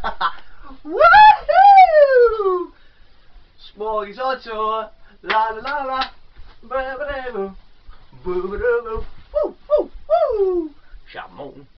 Woohoo! Smoggy's on tour. La la la la. Ba ba da boo. Boo ba da boo. Woo woo woo. Shamon.